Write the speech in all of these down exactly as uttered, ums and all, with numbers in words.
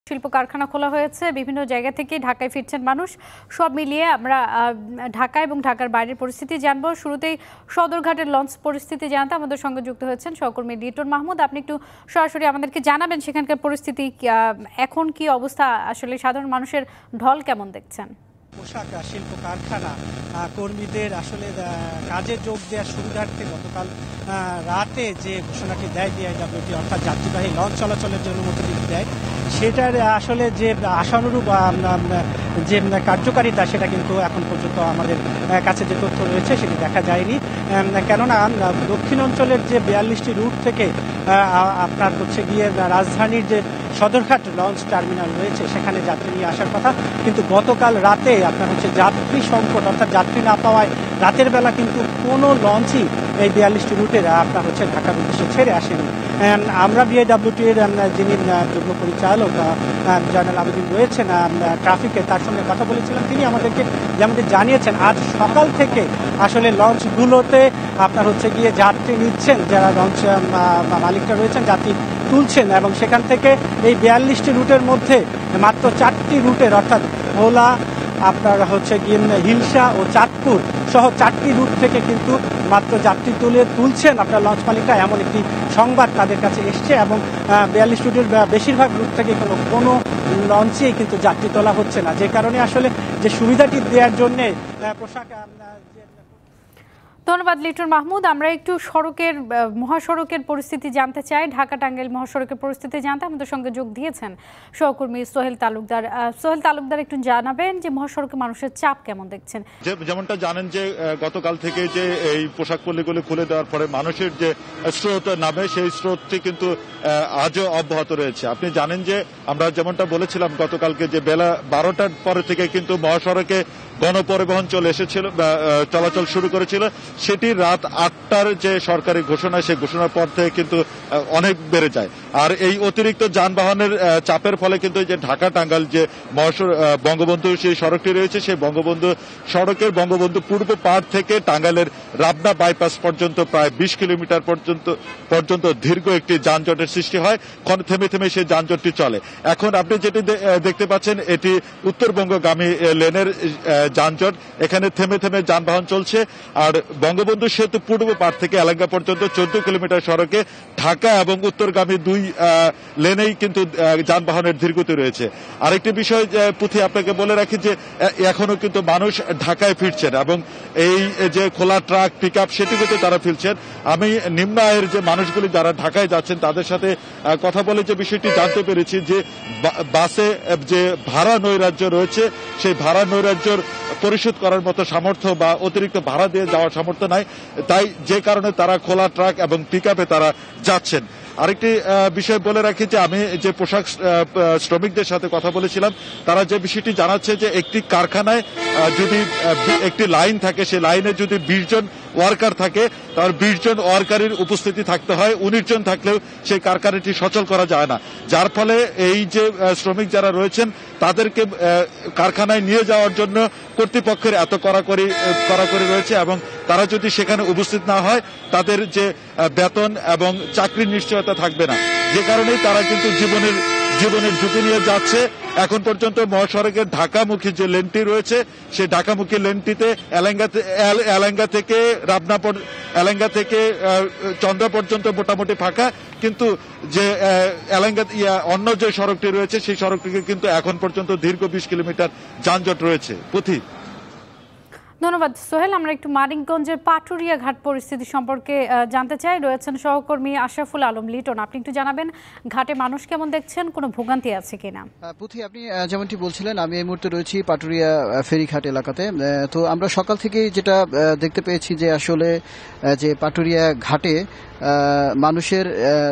শিল্প কারখানা খোলা হয়েছে, বিভিন্ন জায়গা থেকে ঢাকায় ফিরছেন মানুষ। সব মিলিয়ে আমরা ঢাকা এবং ঢাকার বাইরের পরিস্থিতি জানবো। শুরুতেই সদরঘাটের লঞ্চ পরিস্থিতি জানতে আমাদের সঙ্গে যুক্ত হয়েছেন সহকর্মী লিটন মাহমুদ। আপনি একটু সরাসরি আমাদেরকে জানাবেন সেখানকার পরিস্থিতি এখন কি অবস্থা, আসলে সাধারণ মানুষের ঢল কেমন দেখছেন? পোশাক শিল্প কারখানা কর্মীদের আসলে কাজে যোগ দেওয়ার সুবিধার্থে গতকাল রাতে যে ঘোষণাটি দেয় বিআইডব্লিউটি, অর্থাৎ যাত্রীবাহী লঞ্চ চলাচলের জন্য অনুমতি দেয়, সেটার আসলে যে আশানুরূপ যে কার্যকারিতা সেটা কিন্তু এখন পর্যন্ত আমাদের কাছে যে তথ্য রয়েছে সেটি দেখা যায়নি। কেননা দক্ষিণ অঞ্চলের যে বিয়াল্লিশটি রুট থেকে আপনার হচ্ছে গিয়ে রাজধানীর যে সদরঘাট লঞ্চ টার্মিনাল রয়েছে সেখানে যাত্রী নিয়ে আসার কথা, কিন্তু গতকাল রাতে আপনার হচ্ছে যাত্রী সংকট, অর্থাৎ যাত্রী না পাওয়ায় রাতের বেলা কিন্তু কোনো লঞ্চই এই বিয়াল্লিশটি রুটের আপনার হচ্ছে ঢাকার উদ্দেশ্যে ছেড়ে আসেনি। আমরা বিআইডব্লিউটির যিনি যুগ্ম পরিচালক জয়নাল আবেদিন রয়েছেন ট্রাফিকে, তার সঙ্গে কথা বলেছিলাম। তিনি আমাদেরকে যেমনটি জানিয়েছেন, আজ সকাল থেকে আসলে লঞ্চগুলোতে আপনার হচ্ছে গিয়ে যাত্রী নিচ্ছেন, যারা লঞ্চ মালিকরা রয়েছেন যাত্রী তুলছেন, এবং সেখান থেকে এই বিয়াল্লিশটি রুটের মধ্যে মাত্র চারটি রুটের, অর্থাৎ ভোলা, আপনার হচ্ছে গিয়ে হিলসা ও চাঁদপুর সহ চারটি রুট থেকে কিন্তু মাত্র যাত্রী তুলে তুলছেন আপনার লঞ্চ মালিকরা, এমন একটি সংবাদ তাদের কাছে এসছে। এবং বিয়াল্লিশ রুটের বেশিরভাগ রুট থেকে কোনো কোনো লঞ্চেই কিন্তু যাত্রী তোলা হচ্ছে না, যে কারণে আসলে যে সুবিধাটি দেওয়ার জন্যে পোশাক। ধন্যবাদ লিটন মাহমুদ। আমরা একটু সড়কের মহাসড়কের পরিস্থিতি জানতে চাই। ঢাকা টাঙ্গাইল মহাসড়কের পরিস্থিতি জানতে আমাদের সঙ্গে যোগ দিয়েছেন সহকর্মী সোহেল তালুকদার। সোহেল তালুকদার, একটু জানাবেন যে মহাসড়কে মানুষের চাপ কেমন দেখছেন? যেমনটা জানেন যে গতকাল থেকে যে এই পোশাক পল্লীগুলি খুলে দেওয়ার পরে মানুষের যে স্রোত নামে, সেই স্রোতটি কিন্তু আজও অব্যাহত রয়েছে। আপনি জানেন যে আমরা যেমনটা বলেছিলাম গতকালকে, যে বেলা বারোটার পরে থেকে কিন্তু মহাসড়কে গণপরিবহন চলে এসেছিল, চলাচল শুরু করেছিল, সেটি রাত আটটার যে সরকারি ঘোষণা, সেই ঘোষণার পর থেকে কিন্তু অনেক বেড়ে যায়। আর এই অতিরিক্ত যানবাহনের চাপের ফলে কিন্তু যে ঢাকা টাঙ্গাইল যে বঙ্গবন্ধু সেই সড়কটি রয়েছে, সেই বঙ্গবন্ধু সড়কের বঙ্গবন্ধু পূর্ব পাড় থেকে টাঙ্গাইলের রাবনা বাইপাস পর্যন্ত প্রায় বিশ কিলোমিটার পর্যন্ত পর্যন্ত দীর্ঘ একটি যানজটের সৃষ্টি হয়। থেমে থেমে সেই যানজটটি চলে। এখন আপনি যেটি দেখতে পাচ্ছেন, এটি উত্তরবঙ্গগামী লেনের যানজট। এখানে থেমে থেমে যানবাহন চলছে। আর বঙ্গবন্ধু সেতু পূর্ব পাড় থেকে এলাঙ্গা পর্যন্ত চোদ্দ কিলোমিটার সড়কে ঢাকা এবং উত্তরগামী দুই লেনেই কিন্তু যানবাহনের ধীরগতি রয়েছে। আরেকটি বিষয় পুথি আপনাকে বলে রাখি যে এখনো কিন্তু মানুষ ঢাকায় ফিরছেন, এবং এই যে খোলা ট্রাক পিক আপ সেটিতে তারা ফিরছেন। আমি নিম্ন আয়ের যে মানুষগুলি যারা ঢাকায় যাচ্ছেন তাদের সাথে কথা বলে যে বিষয়টি জানতে পেরেছি, যে বাসে যে ভাড়া নৈরাজ্য রয়েছে, সেই ভাড়া নৈরাজ্যর পরিশোধ করার মতো সামর্থ্য বা অতিরিক্ত ভাড়া দিয়ে যাওয়ার সামর্থ্য নাই, তাই যে কারণে তারা খোলা ট্রাক এবং পিক আপে তারা যাচ্ছেন। আরেকটি বিষয় বলে রাখি যে আমি যে পোশাক শ্রমিকদের সাথে কথা বলেছিলাম, তারা যে বিষয়টি জানাচ্ছে যে একটি কারখানায় যদি একটি লাইন থাকে, সেই লাইনে যদি বিশ জন ওয়ার্কার থাকে, তার বিশ জন ওয়ার্কারের উপস্থিতি থাকতে হয়। উনিশ জন থাকলেও সেই কারখানাটি সচল করা যায় না, যার ফলে এই যে শ্রমিক যারা রয়েছেন তাদেরকে কারখানায় নিয়ে যাওয়ার জন্য কর্তৃপক্ষের এত কড়াকড়ি কড়াকড়ি রয়েছে, এবং তারা যদি সেখানে উপস্থিত না হয় তাদের যে বেতন এবং চাকরির নিশ্চয়তা থাকবে না, যে কারণেই তারা কিন্তু জীবনের জীবনের ঝুঁকি নিয়ে যাচ্ছে। এখন পর্যন্ত মহাসড়কের ঢাকামুখী যে লেনটি রয়েছে, সেই ঢাকামুখী লেনটিতে এলাঙ্গা থেকে রাবনা এলাঙ্গা থেকে চন্দ্রা পর্যন্ত মোটামুটি ফাঁকা, কিন্তু যে এলাঙ্গা অন্য যে সড়কটি রয়েছে সেই সড়কটিকে কিন্তু এখন পর্যন্ত দীর্ঘ বিশ কিলোমিটার যানজট রয়েছে। পুথি। ধন্যবাদ সোহেল। আমরা একটু মানিকগঞ্জের পাটুরিয়া ঘাট পরিস্থিতি সম্পর্কে জানতে চাই। রয়েছেন সহকর্মী আশরাফুল আলম লিটন। আপনি একটু জানাবেন ঘাটে মানুষ কেমন দেখছেন, কোনো ভোগান্তি আছে কিনা? পুথি, আপনি যেমনটি বলছিলেন, আমি এই মুহূর্তে রয়েছি পাটুরিয়া ফেরিঘাট এলাকাতে। তো আমরা সকাল থেকেই যেটা দেখতে পেয়েছি যে আসলে যে পাটুরিয়া ঘাটে মানুষের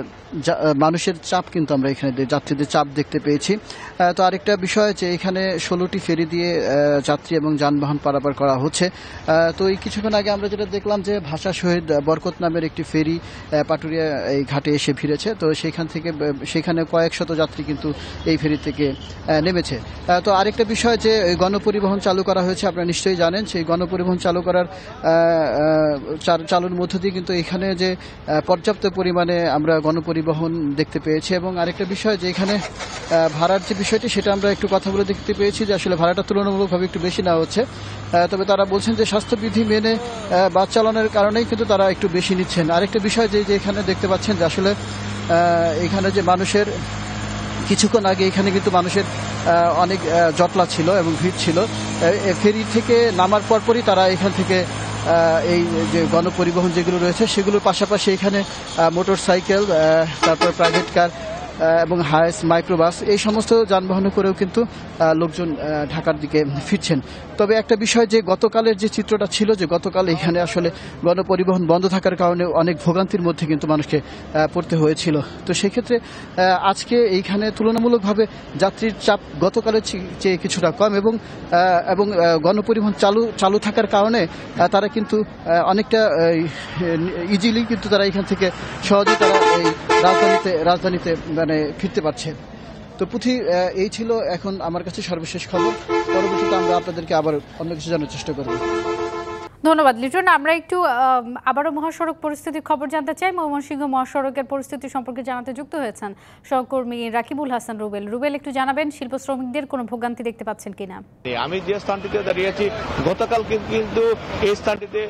মানুষের চাপ কিন্তু আমরা এখানে যাত্রীদের চাপ দেখতে পেয়েছি। তো আরেকটা বিষয় যে এখানে ষোলোটি ফেরি দিয়ে যাত্রী এবং যানবাহন পারাপার করা হচ্ছে। তো এই কিছুক্ষণ আগে আমরা যেটা দেখলাম যে ভাষা শহীদ বরকত নামের একটি ফেরি পাটুরিয়া এই ঘাটে এসে ভিড়েছে। তো সেখান থেকে সেখানে কয়েক শত যাত্রী কিন্তু এই ফেরি থেকে নেমেছে। তো আরেকটা বিষয় যে গণপরিবহন চালু করা হয়েছে, আপনারা নিশ্চয়ই জানেন। সেই গণপরিবহন চালু করার চালুর মধ্য দিয়ে কিন্তু এখানে যে পর্যাপ্ত পরিমাণে আমরা গণপরিবহন দেখতে পেয়েছি। এবং আরেকটা বিষয় যে এখানে ভাড়ার যে বিষয়টি সেটা আমরা একটু কথা বলে দেখতে পেয়েছি যে আসলে ভাড়াটা তুলনামূলকভাবে একটু বেশি নেওয়া হচ্ছে। তবে তারা বলছেন যে স্বাস্থ্যবিধি মেনে বাস চালানোর কারণেই কিন্তু তারা একটু বেশি নিচ্ছেন। আরেকটা বিষয় যে এখানে দেখতে পাচ্ছেন যে আসলে এখানে যে মানুষের কিছুক্ষণ আগে এখানে কিন্তু মানুষের অনেক জটলা ছিল এবং ভিড় ছিল। ফেরি থেকে নামার পরপরই তারা এখান থেকে এই যে গণপরিবহন যেগুলো রয়েছে সেগুলোর পাশাপাশি এখানে মোটর সাইকেল, তারপর প্রাইভেট কার এবং হায়েস, মাইক্রোবাস এই সমস্ত যানবাহনে করেও কিন্তু লোকজন ঢাকার দিকে ফিরছেন। তবে একটা বিষয় যে গতকালের যে চিত্রটা ছিল যে গতকাল এখানে আসলে গণপরিবহন বন্ধ থাকার কারণে অনেক ভোগান্তির মধ্যে কিন্তু মানুষকে পড়তে হয়েছিল। তো সেক্ষেত্রে আজকে এইখানে তুলনামূলকভাবে যাত্রীর চাপ গতকালের চেয়ে কিছুটা কম এবং এবং গণপরিবহন চালু চালু থাকার কারণে তারা কিন্তু অনেকটা ইজিলি কিন্তু তারা এখান থেকে সহজে তারা এই রাজধানীতে রাজধানীতে মানে ফিরতে পারছে। তো পুথি এই ছিল এখন আমার কাছে সর্বশেষ খবর। পরবর্তীতে আমরা আপনাদেরকে আবার অন্য কিছু জানার চেষ্টা করব। ধন্যবাদ লিটন। আমরা একটু আবারও মহাসড়ক পরিস্থিতির খবর জানতে চাই। ময়মনসিংহ মহাসড়কের পরিস্থিতি সম্পর্কে জানাতে যুক্ত হয়েছেন সহকর্মী রাকিবুল হাসান রুবেল। রুবেল, একটু জানাবেন শিল্প শ্রমিকদের কোনো ভোগান্তি দেখতে পাচ্ছেন কিনা? আমি যে স্থানটিতে দাঁড়িয়ে আছি গতকাল কিন্তু এই স্থানটিতে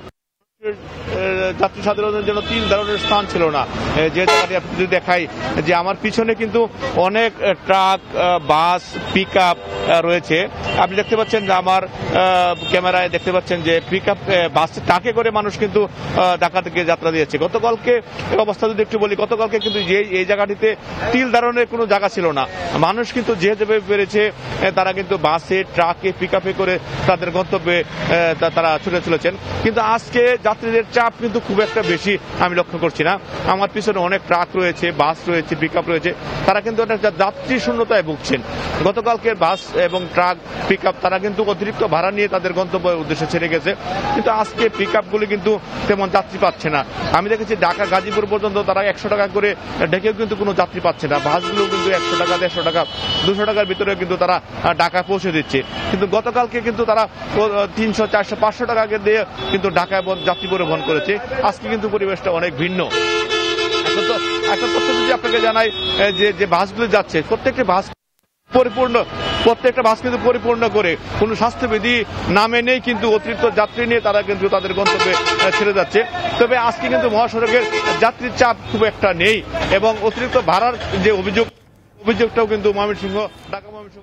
যাত্রী সাধারণের জন্য তিন ধরনের স্থান ছিল না। যে জায়গাটি আপনি যদি দেখাই যে আমার পিছনে কিন্তু অনেক ট্রাক, বাস, পিক আপ রয়েছে। আপনি দেখতে পাচ্ছেন যে আমার ক্যামেরায় দেখতে পাচ্ছেন যে পিক আপ বাস ট্রাকে করে মানুষ কিন্তু ঢাকা থেকে যাত্রা দিয়েছে। গতকালকে অবস্থা যদি একটু বলি, গতকালকে কিন্তু যে এই জায়গাটিতে তিল ধরনের কোনো জায়গা ছিল না। মানুষ কিন্তু যে যেভাবে পেরেছে তারা কিন্তু বাসে, ট্রাকে, পিক আপে করে তাদের গন্তব্যে তারা ছুটে চলেছেন। কিন্তু আজকে যাত্রীদের চাপ কিন্তু খুব একটা বেশি আমি লক্ষ্য করছি না। আমার পিছনে অনেক ট্রাক রয়েছে, বাস রয়েছে, পিক আপ রয়েছে, তারা কিন্তু অনেক যাত্রী শূন্যতায় ভুগছেন। গতকালকে বাস এবং ট্রাক, পিক আপ তারা কিন্তু অতিরিক্ত ভাড়া নিয়ে তাদের গন্তব্যের উদ্দেশ্যে ছেড়ে গেছে। কিন্তু আজকে পিক আপগুলি কিন্তু তেমন যাত্রী পাচ্ছে না। আমি দেখেছি ঢাকা গাজীপুর পর্যন্ত তারা একশো টাকা করে ঢেকেও কিন্তু কোনো যাত্রী পাচ্ছে না। বাসগুলো কিন্তু একশো টাকা, দেড়শো টাকা, দুশো টাকার ভিতরে কিন্তু তারা ঢাকায় পৌঁছে দিচ্ছে। কিন্তু গতকালকে কিন্তু তারা তিনশো, চারশো, পাঁচশো টাকা দিয়ে কিন্তু ঢাকায় যাত্রী পরিবহন করেছে। আজকে কিন্তু পরিবেশটা অনেক ভিন্ন। এখন তো একটা তথ্য যদি আপনাকে জানাই যে যে বাসগুলো যাচ্ছে প্রত্যেকটি বাস পরিপূর্ণ, প্রত্যেকটা বাস কিন্তু পরিপূর্ণ করে কোনো স্বাস্থ্যবিধি না মেনেই কিন্তু অতিরিক্ত যাত্রী নিয়ে তারা কিন্তু তাদের গন্তব্যে ছেড়ে যাচ্ছে। তবে আজকে কিন্তু মহাসড়কের যাত্রীর চাপ খুব একটা নেই এবং অতিরিক্ত ভাড়ার যে অভিযোগ অভিযোগটাও কিন্তু ময়মনসিংহ, ঢাকা ময়মনসিংহ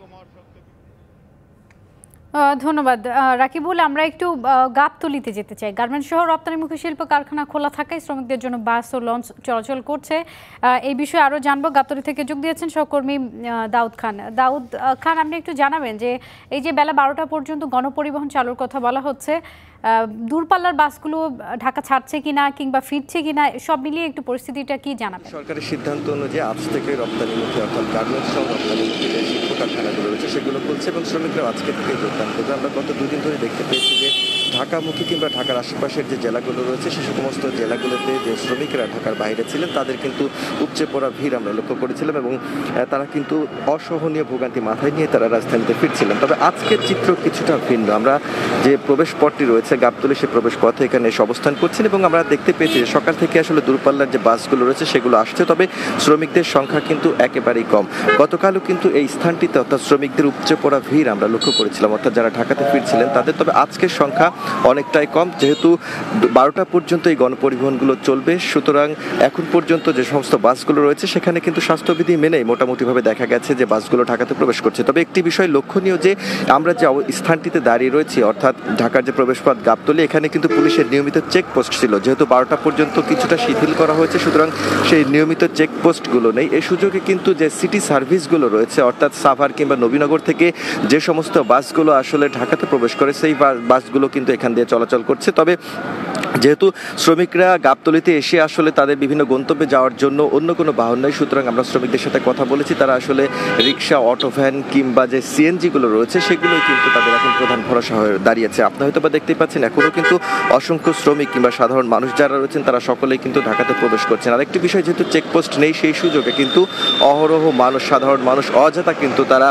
ধন্যবাদ রাকিবুল। আমরা একটু গাবতলীতে যেতে চাই। গার্মেন্টস সহ রপ্তানিমুখী শিল্প কারখানা খোলা থাকায় শ্রমিকদের জন্য বাস ও লঞ্চ চলাচল করছে। এই বিষয়ে আরও জানবো। গাবতলী থেকে যোগ দিয়েছেন সহকর্মী দাউদ খান। দাউদ খান, আপনি একটু জানাবেন যে এই যে বেলা বারোটা পর্যন্ত গণপরিবহন চালুর কথা বলা হচ্ছে, দূরপাল্লার বাসগুলো ঢাকা ছাড়ছে কিনা কিংবা ফিরছে কিনা, সব মিলিয়ে একটু পরিস্থিতিটা কি জানাবেন? সরকারের সিদ্ধান্ত অনুযায়ী আজ থেকে রপ্তানিমুখী অর্থাৎ গার্মেন্টস সহ রপ্তানিমুখী যে শিল্প কারখানাগুলো রয়েছে সেগুলো খুলছে এবং শ্রমিকরা আজকে থেকে যোগদান করবে। আমরা গত দুদিন ধরে দেখতে পেয়েছি যে ঢাকামুখী কিংবা ঢাকার আশেপাশের যে জেলাগুলো রয়েছে সে সমস্ত জেলাগুলোতে যে শ্রমিকরা ঢাকার বাইরে ছিলেন তাদের কিন্তু উপচে পড়া ভিড় আমরা লক্ষ্য করেছিলাম এবং তারা কিন্তু অসহনীয় ভোগান্তি মাথায় নিয়ে তারা রাজধানীতে ফিরছিলেন। তবে আজকের চিত্র কিছুটা ভিন্ন। আমরা যে প্রবেশ পথটি রয়েছে গাবতলী, সে প্রবেশ পথে এখানে এসে অবস্থান করছেন এবং আমরা দেখতে পেয়েছি যে সকাল থেকে আসলে দূরপাল্লার যে বাসগুলো রয়েছে সেগুলো আসছে, তবে শ্রমিকদের সংখ্যা কিন্তু একেবারেই কম। গতকালও কিন্তু এই স্থানটিতে অর্থাৎ শ্রমিকদের উপচে পড়া ভিড় আমরা লক্ষ্য করেছিলাম অর্থাৎ যারা ঢাকাতে ফিরছিলেন তাদের। তবে আজকের সংখ্যা অনেকটাই কম, যেহেতু বারোটা পর্যন্ত এই গণপরিবহনগুলো চলবে। সুতরাং এখন পর্যন্ত যে সমস্ত বাসগুলো রয়েছে সেখানে কিন্তু স্বাস্থ্যবিধি মেনেই মোটামুটিভাবে দেখা গেছে যে বাসগুলো ঢাকাতে প্রবেশ করছে। তবে একটি বিষয় লক্ষণীয় যে আমরা যে স্থানটিতে দাঁড়িয়ে রয়েছি অর্থাৎ ঢাকার যে প্রবেশপথ গাবতলী, এখানে কিন্তু পুলিশের নিয়মিত চেকপোস্ট ছিল। যেহেতু বারোটা পর্যন্ত কিছুটা শিথিল করা হয়েছে সুতরাং সেই নিয়মিত চেকপোস্টগুলো নেই। এই সুযোগে কিন্তু যে সিটি সার্ভিসগুলো রয়েছে অর্থাৎ সাভার কিংবা নবীনগর থেকে যে সমস্ত বাসগুলো আসলে ঢাকাতে প্রবেশ করে সেই বাসগুলো কিন্তু এখান দিয়ে চলাচল করছে। তবে যেহেতু শ্রমিকরা গাবতলীতে এসে আসলে তাদের বিভিন্ন গন্তব্যে যাওয়ার জন্য অন্য কোনো বাহন নেই, সুতরাং আমরা শ্রমিকদের সাথে কথা বলেছি, তারা আসলে রিক্সা, অটো ভ্যান কিংবা যে সিএনজিগুলো রয়েছে সেগুলোই কিন্তু তাদের এখন প্রধান ভরসা হয়ে দাঁড়িয়েছে। আপনারা হয়তো বা দেখতেই পাচ্ছেন এখনও কিন্তু অসংখ্য শ্রমিক কিংবা সাধারণ মানুষ যারা রয়েছেন তারা সকলেই কিন্তু ঢাকাতে প্রবেশ করছেন। আরেকটি বিষয়, যেহেতু চেকপোস্ট নেই সেই সুযোগে কিন্তু অহরহ মানুষ, সাধারণ মানুষ অযথা কিন্তু তারা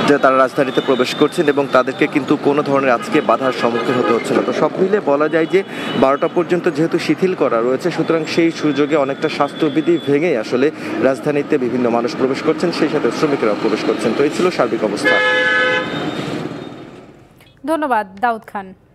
যে তারা রাজধানীতে প্রবেশ করছেন এবং তাদেরকে কিন্তু কোনো ধরনের আজকে বাধার সম্মুখীন হতে হচ্ছে না। তো সব মিলে বলা যায় যে বারোটা পর্যন্ত যেহেতু শিথিল করা রয়েছে, সুতরাং সেই সুযোগে অনেকটা স্বাস্থ্যবিধি ভেঙে আসলে রাজধানীতে বিভিন্ন মানুষ প্রবেশ করছেন, সেই সাথে শ্রমিকেরাও প্রবেশ করছেন। তো এই ছিল সার্বিক অবস্থা। ধন্যবাদ দাউদ খান।